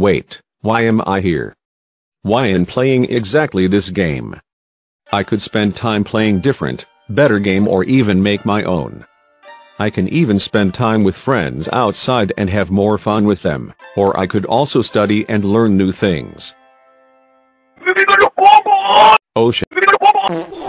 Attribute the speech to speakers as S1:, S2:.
S1: Wait, why am I here? Why am I playing exactly this game? I could spend time playing different, better game or even make my own. I can even spend time with friends outside and have more fun with them, or I could also study and learn new things. Oh shit.